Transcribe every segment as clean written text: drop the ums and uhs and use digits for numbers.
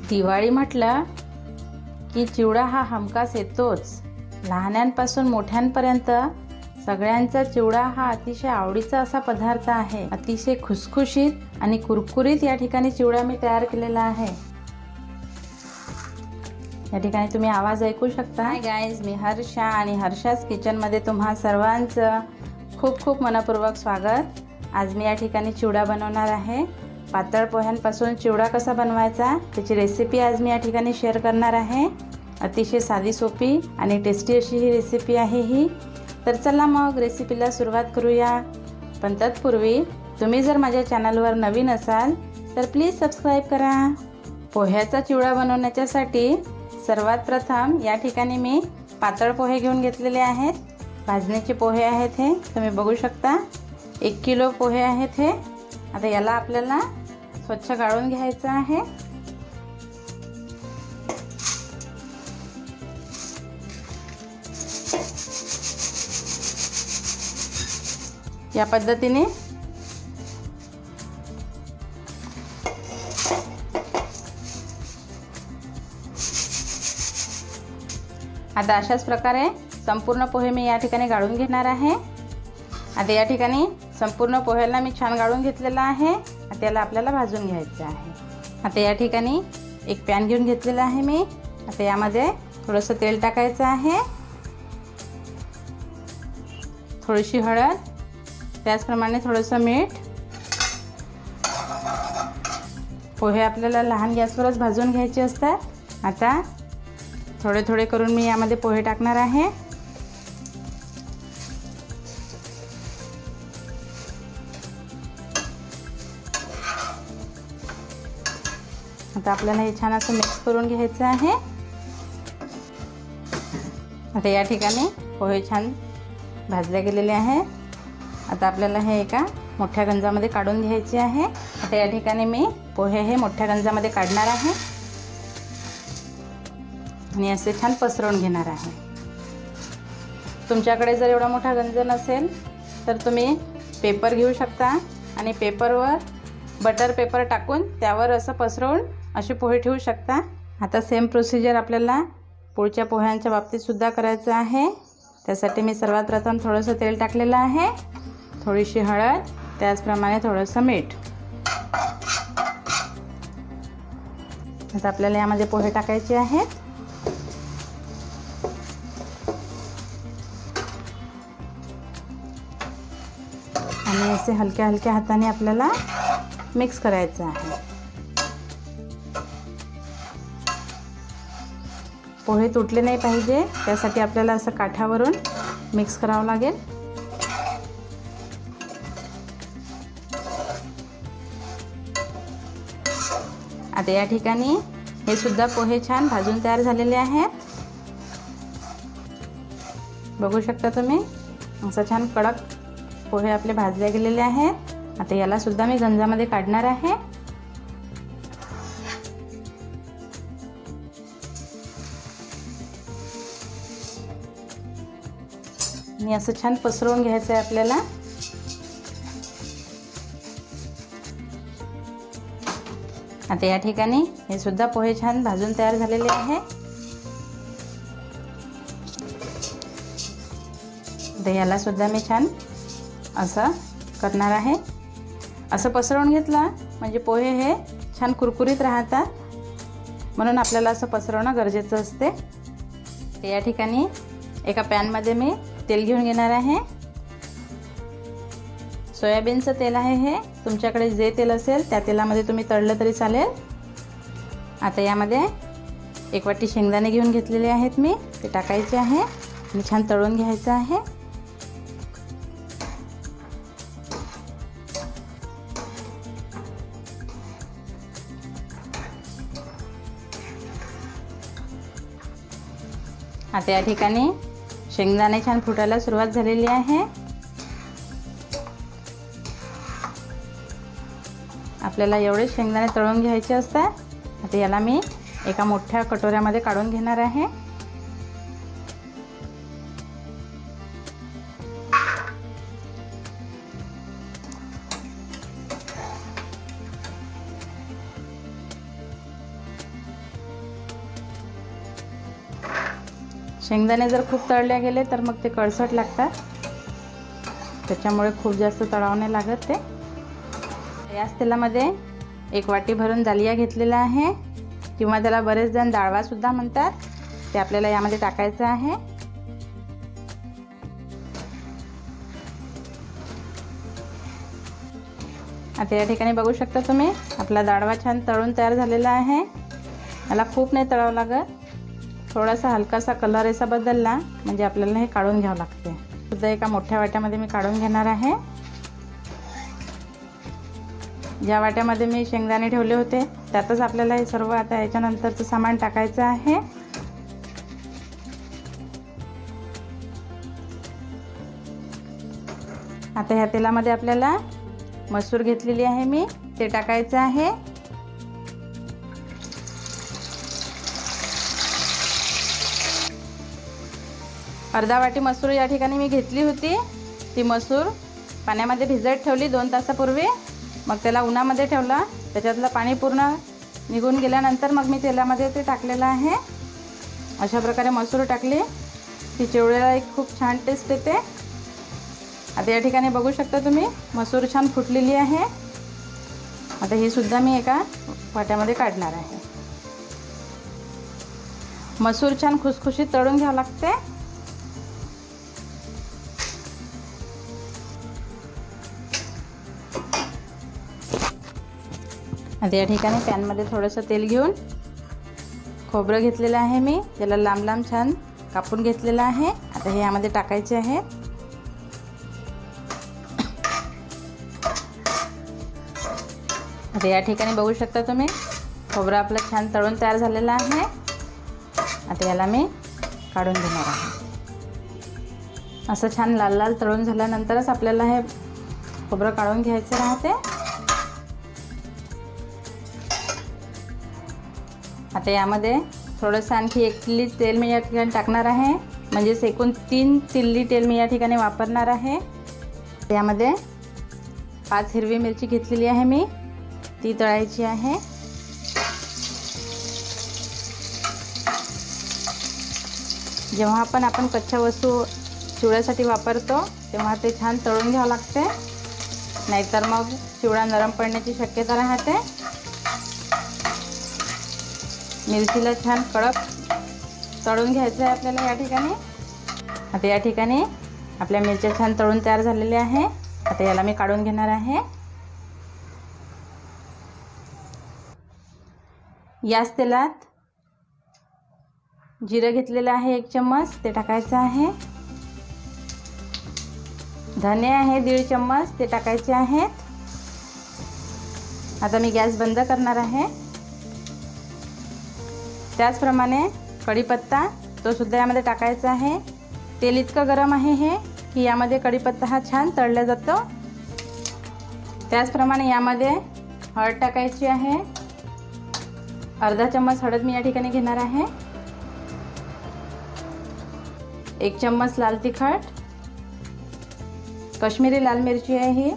दिवाळी म्हटलं की चिवडा हा हमखास येतोच। लहानांपासून मोठ्यांपर्यंत सगळ्यांचा चिवडा हा अतिशय आवडीचा असा पदार्थ आहे। अतिशय खुसखुशीत आणि कुरकुरीत या ठिकाणी चिवडा मी तयार केलेला आहे। या ठिकाणी तुम्ही आवाज ऐकू शकता। हाय गाइस, मी हर्षा आणि हर्षास किचन मध्ये तुम्हा सर्वांचं खूप खूप मनपूर्वक स्वागत। आज मी या ठिकाणी चिवडा बनवणार आहे। पातळ पोह्यांपासून चिवडा कसा बनवायचा त्याची रेसिपी आज मी या ठिकाणी शेअर करणार आहे। अतिशय साधी सोपी आणि टेस्टी अशी ही रेसिपी आहे ही। तर चला मग रेसिपीला सुरुवात करूया। पण तत्पूर्वी तुम्ही जर माझ्या चॅनलवर नवीन असाल तर प्लीज सबस्क्राइब करा। पोह्याचा चिवडा बनवण्यासाठी सर्वात प्रथम या ठिकाणी मी पातळ पोहे घेऊन घेतलेले आहेत। भाजणीचे पोहे आहेत हे तुम्ही बघू शकता। 1 किलो पोहे आहेत हे। आता याला आपल्याला स्वच्छ गाळून घ्यायचं आहे। या पद्धतीने आता अशाच प्रकारे संपूर्ण पोहे मी या ठिकाणी गाळून घेणार आहे। आता या ठिकाणी संपूर्ण पोह्याला मी छान गाळून घेतलेला आहे। आता याला आपल्याला भाजून घ्यायचं आहे। आता या ठिकाणी एक पॅन घेऊन घेतलेला आहे मी। आता यामध्ये थोडंसं तेल टाकायचं आहे, थोडीशी हळद, त्याचप्रमाणे थोडंसं मीठ। पोहे आपल्याला लहान गॅसवरच भाजून घ्यायचे असतात। आता थोडे थोडे करून मी यामध्ये पोहे टाकणार आहे। आता आपल्याला हे छान असं मिक्स करून घ्यायचं आहे। आता या ठिकाणी पोहे छान भाजले गेलेले आहे। आता आपल्याला हे एका मोठ्या गंजामध्ये काढून घ्यायचे आहे। आता या ठिकाणी मी पोहे हे मोठ्या गंजामध्ये काढणार आहे आणि असे छान पसरवून घेणार आहे। तुमच्याकडे जर एवढा मोठा गंज नसेल तर तुम्ही पेपर घेऊ शकता आणि पेपरवर बटर पेपर टाकून त्यावर असं पसरवून असे पोहे ठेवू शकता। आता सेम प्रोसिजर आपल्याला पुढच्या पोह्यांच्या बाबतीत सुद्धा करायचं आहे। त्यासाठी मी सर्वात प्रथम थोडंसं तेल टाकलेलं आहे, थोडीशी हळद, त्याचप्रमाणे थोडंसं मीठ। आता आपल्याला यामध्ये पोहे टाकायचे आहेत आणि असे हलक्या हलक्या हाताने आपल्याला मिक्स करायचं आहे। पोहे तुटले नाही पाहिजे त्यासाठी आपल्याला असं काठावरून मिक्स करावं लागेल। आता या ठिकाणी हे सुद्धा पोहे छान भाजून तयार झालेले आहेत। बघू शकता तुम्ही असं छान कडक पोहे आपले भाजले गेलेले आहेत। आता याला सुद्धा मी गंजामध्ये काढणार आहे आणि असं छान पसरवून घ्यायचं आहे आपल्याला। आता या ठिकाणी हे सुद्धा पोहे छान भाजून तयार झालेले आहे। तर याला सुद्धा मी छान असं करणार आहे। असं पसरवून घेतला म्हणजे पोहे हे छान कुरकुरीत राहतात, म्हणून आपल्याला असं पसरवणं गरजेचं असते। तर या ठिकाणी एका पॅनमध्ये मी तेल घेऊन घेणार आहे। सोयाबीनचं तेल आहे हे। तुमच्याकडे जे तेल असेल त्या तेलामध्ये तुम्ही तळलं तरी चालेल। आता यामध्ये 1 वाटी शेंगदाणे घेऊन घेतलेले आहेत मी, ते टाकायचे आहे आणि छान तळून घ्यायचं आहे। आता या ठिकाणी शेंगदाणे छान फुटायला सुरुवात झालेली आहे। आपल्याला एवढे शेंगदाणे तळून घ्यायचे असतात। आता याला मी एका मोठ्या कटोऱ्यामध्ये काढून घेणार आहे। शेंगदाणे जर खूप तळले गेले तर मग ते कळसट लागतात, त्याच्यामुळे खूप जास्त तळावं नाही लागत ते. याच तेलामध्ये 1 वाटी भरून दालिया घेतलेला आहे, किंवा त्याला बरेच जण डाळवासुद्धा म्हणतात, ते आपल्याला यामध्ये टाकायचं आहे. आता या ठिकाणी बघू शकता तुम्ही, आपला दाळवा छान तळून तयार झालेला आहे. याला खूप नाही तळावं लागत, थोडासा हलकासा कलर असा बदलला म्हणजे आपल्याला हे काढून घ्यावं लागते. सुद्धा एका मोठ्या वाट्यामध्ये मी काढून घेणार आहे. ज्या वाट्यामध्ये मी शेंगदाणे ठेवले होते त्यातच आपल्याला हे सर्व आता याच्यानंतरचं सामान टाकायचं आहे. आता ह्या तेलामध्ये आपल्याला मसूर घेतलेली आहे मी, ते टाकायचं आहे. अर्धा वाटी मसूर या ठिकाणी मी घेतली होती. ती मसूर पाण्यामध्ये भिजत ठेवली 2 तासापूर्वी, मग त्याला उन्हामध्ये ठेवला. त्याच्यातलं पाणी पूर्ण निघून गेल्यानंतर मग मी तेलामध्ये ते टाकलेलं आहे. अशा प्रकारे मसूर टाकली की चिवड्याला एक खूप छान टेस्ट येते. आता या ठिकाणी बघू शकता तुम्ही, मसूर छान फुटलेली आहे. आता ही सुद्धा मी एका वाट्यामध्ये काढणार आहे. मसूर छान खुसखुशीत तळून घ्यावं लागते. आता या ठिकाणी पॅनमध्ये थोडंसं तेल घेऊन खोबरं घेतलेलं आहे मी, त्याला लांब लांब छान कापून घेतलेलं आहे. आता हे यामध्ये टाकायचे आहे. आता या ठिकाणी बघू शकता तुम्ही, खोबरं आपलं छान तळून तयार झालेलं आहे. आता याला मी काढून घेणार आहे. असं छान लाल लाल तळून झाल्यानंतरच आपल्याला हे खोबरं काढून घ्यायचं राहते. आता यामध्ये थोडंसं आणखी 1 तिल्ली तेल मी या ठिकाणी टाकणार आहे, म्हणजे एकूण 3 तिल्ली तेल मी या ठिकाणी वापरणार आहे. यामध्ये 5 हिरवी मिरची घेतलेली आहे मी, ती तळायची आहे. जेव्हा आपण कच्च्या वस्तू चिवड्यासाठी वापरतो तेव्हा ते छान तळून घ्यावं लागते, नाहीतर मग चिवडा नरम पडण्याची शक्यता राहते. मिरचीला छान कडक तळून घ्यायचं आहे आपल्याला या ठिकाणी. आता या ठिकाणी आपल्या मिरच्या छान तळून तयार झालेल्या आहे. आता याला मी काढून घेणार आहे. याच तेलात जिरं घेतलेलं आहे 1 चम्मच, ते टाकायचं आहे. धने आहे 1.5 चम्मच, ते टाकायचे आहेत. आता मी गॅस बंद करणार आहे. त्याचप्रमाणे कढीपत्ता, तो सुद्धा यामध्ये टाकायचा आहे. तेल इतकं गरम आहे हे की यामध्ये कढीपत्ता हा छान तळला जातो. त्याचप्रमाणे यामध्ये हळद टाकायची आहे. अर्धा चम्मच हळद मी या ठिकाणी घेणार आहे. 1 चम्मच लाल तिखट, काश्मीरी लाल मिरची आहे ही.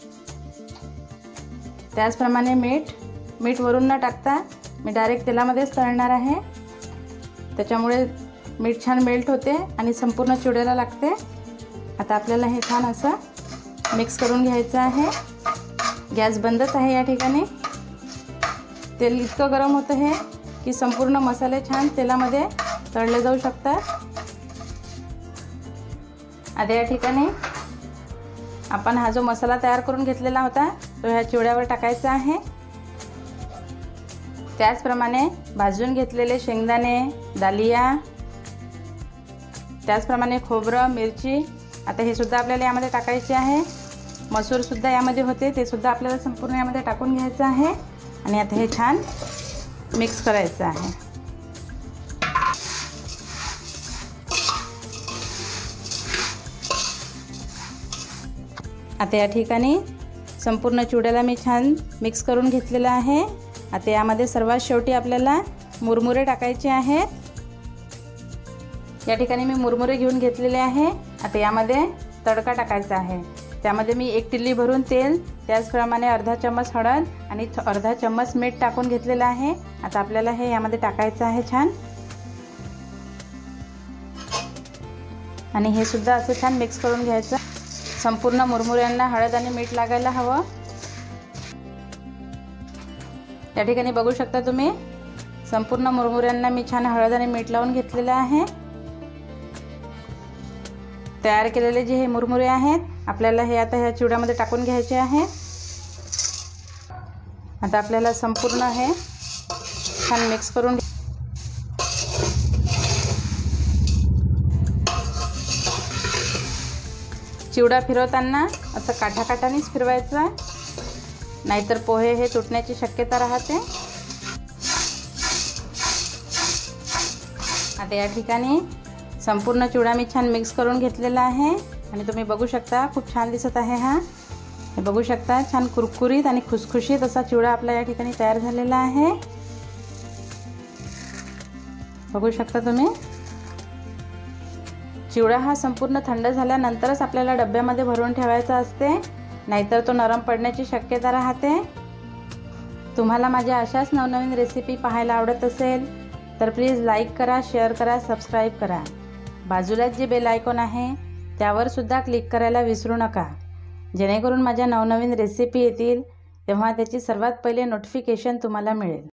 त्याचप्रमाणे मीठ वरून न टाकता मी डायरेक्ट तेलामध्येच तळणार आहे, त्याच्यामुळे मीठ छान मेल्ट होते आणि संपूर्ण चिवड्याला लागते. आता आपल्याला हे छान असं मिक्स करून घ्यायचं आहे. गॅस बंदच आहे या ठिकाणी. तेल इतकं गरम होतं हे की संपूर्ण मसाले छान तेलामध्ये तळले जाऊ शकतात. आता या ठिकाणी आपण हा जो मसाला तयार करून घेतलेला होता तो ह्या चिवड्यावर टाकायचा आहे. त्याचप्रमाणे भाजून घेतलेले शेंगदाणे, दालिया, त्याचप्रमाणे खोबरं, मिरची, आता हे सुद्धा आपल्याला यामध्ये टाकायचे आहे. मसूर सुद्धा यामध्ये होते, ते सुद्धा आपल्याला संपूर्ण यामध्ये टाकून घ्यायचं आहे आणि आता हे छान मिक्स करायचं आहे. आता या ठिकाणी संपूर्ण चिवड्याला मी छान मिक्स करून घेतलेलं आहे. आता यामध्ये सर्वात शेवटी आपल्याला मुरमुरे टाकायचे आहेत. या ठिकाणी मी मुरमुरे घेऊन घेतलेले आहे. आता यामध्ये तडका टाकायचा आहे. त्यामध्ये मी 1 तिल्ली भरून तेल, त्याचप्रमाणे अर्धा चम्मच हळद आणि अर्धा चम्मच मीठ टाकून घेतलेलं आहे. आता आपल्याला हे यामध्ये टाकायचं आहे छान. आणि हे सुद्धा असं छान मिक्स करून घ्यायचं। संपूर्ण मुरमुऱ्यांना हळद आणि मीठ लागायला हवं। या ठिकाणी बघू शकता तुम्ही, संपूर्ण मुरमुऱ्यांना मी छान हळद आणि मीठ लावून घेतलेलं आहे। तयार केलेले जे हे मुरमुरे आहेत, आपल्याला हे आता ह्या चिवड्यामध्ये टाकून घ्यायचे आहे। आता आपल्याला संपूर्ण हे छान मिक्स करून चिवडा फिरवताना असं काठाकाठानेच फिरवायचं, नाहीतर पोहे हे तुटण्याची शक्यता राहते। आता या ठिकाणी संपूर्ण चिवडा मी छान मिक्स करून घेतलेला आहे आणि तुम्ही बघू शकता खूप छान दिसत आहे। हे बघू शकता छान कुरकुरीत आणि खुसखुशीत असा चिवडा आपला या ठिकाणी तयार झालेला आहे। बघू शकता तुम्ही, चिवडा हा संपूर्ण थंड झाल्यानंतरच आपल्याला डब्यामध्ये भरून ठेवायचा असते, नाहीतर तो नरम पडण्याची शक्यता राहते। तुम्हाला माझ्या अशाच नवनवीन रेसिपी पाहायला आवडत असेल तर प्लीज लाईक करा, शेअर करा, सबस्क्राईब करा। बाजूलाच जे बेल आयकॉन आहे त्यावर सुद्धा क्लिक करायला विसरू नका, जेणेकरून माझ्या नवनवीन रेसिपी येतील तेव्हा त्याची सर्वात पहिले नोटिफिकेशन तुम्हाला मिळेल।